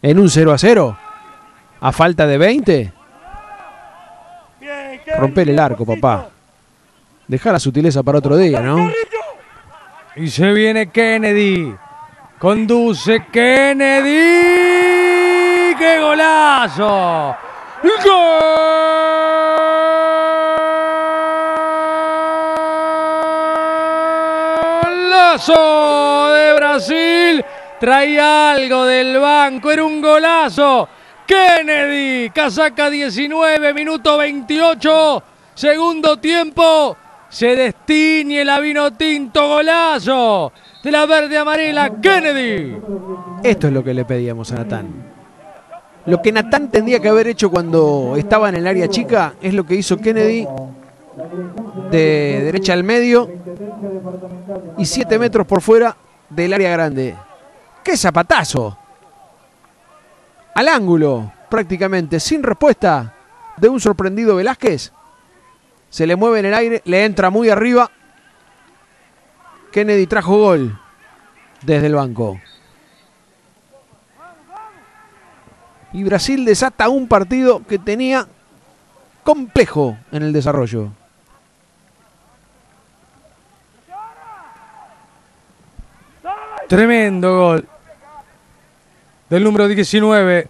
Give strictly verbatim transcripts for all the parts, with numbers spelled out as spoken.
en un cero a cero, a falta de veinte. Romper el arco, papá. Dejar la sutileza para otro día, ¿no? Y se viene Kennedy. Conduce Kennedy. ¡Qué golazo! ¡Golazo de Brasil! Traía algo del banco, era un golazo. Kennedy, casaca diecinueve, minuto veintiocho, segundo tiempo. Se destiñe la vino tinto, golazo de la verde amarela, Kennedy. Esto es lo que le pedíamos a Natán. Lo que Natán tendría que haber hecho cuando estaba en el área chica es lo que hizo Kennedy, de derecha al medio y siete metros por fuera del área grande. ¡Qué zapatazo! Al ángulo, prácticamente sin respuesta de un sorprendido Velázquez. Se le mueve en el aire, le entra muy arriba. Kennedy trajo gol desde el banco. Y Brasil desata un partido que tenía complejo en el desarrollo. Tremendo gol del número diecinueve.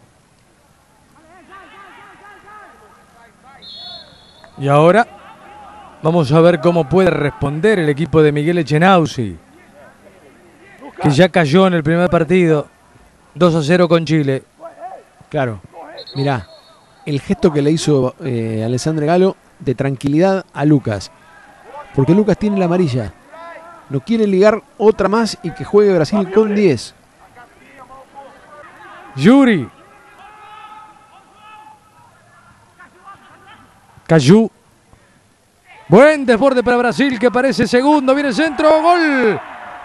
Y ahora vamos a ver cómo puede responder el equipo de Miguel Echenauzi, que ya cayó en el primer partido, dos a cero con Chile. Claro, mirá, el gesto que le hizo eh, Alessandro Galo de tranquilidad a Lucas. Porque Lucas tiene la amarilla. No quiere ligar otra más y que juegue Brasil con diez. Yuri. Cayú. Buen desborde para Brasil, que parece segundo. Viene el centro. Gol.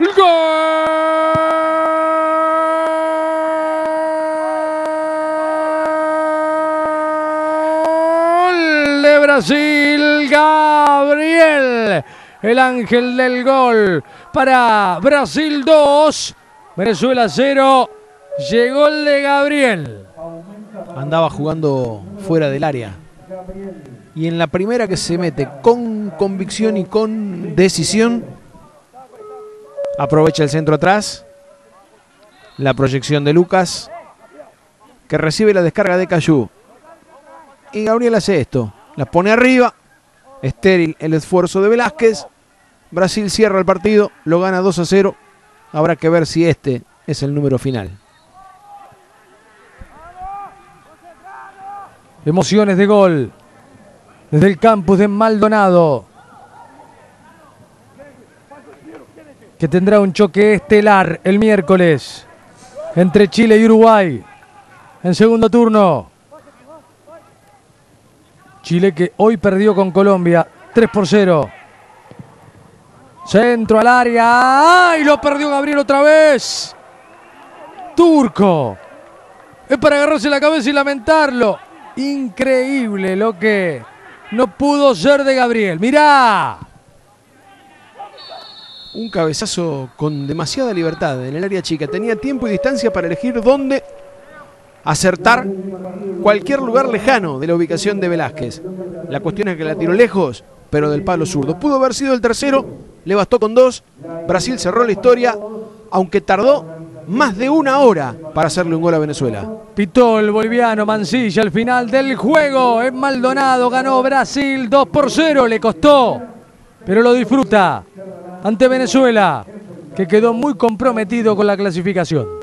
Gol de Brasil. Gabriel, el ángel del gol. Para Brasil dos. Venezuela cero. Llegó el de Gabriel. Andaba jugando fuera del área. Y en la primera que se mete con convicción y con decisión, aprovecha el centro atrás. La proyección de Lucas, que recibe la descarga de Cayú. Y Gabriel hace esto. La pone arriba. Estéril el esfuerzo de Velázquez. Brasil cierra el partido. Lo gana dos a cero. Habrá que ver si este es el número final. Emociones de gol desde el campus de Maldonado, que tendrá un choque estelar el miércoles entre Chile y Uruguay en segundo turno. Chile, que hoy perdió con Colombia tres por cero. Centro al área. ¡Ay! Lo perdió Gabriel otra vez. Turco. Es para agarrarse la cabeza y lamentarlo. Increíble lo que no pudo ser de Gabriel. ¡Mirá! Un cabezazo con demasiada libertad en el área chica. Tenía tiempo y distancia para elegir dónde acertar cualquier lugar lejano de la ubicación de Velázquez. La cuestión es que la tiró lejos, pero del palo zurdo. Pudo haber sido el tercero, le bastó con dos. Brasil cerró la historia, aunque tardó más de una hora para hacerle un gol a Venezuela. Pitó el boliviano Mancilla al final del juego. En Maldonado ganó Brasil dos por cero. Le costó, pero lo disfruta ante Venezuela, que quedó muy comprometido con la clasificación.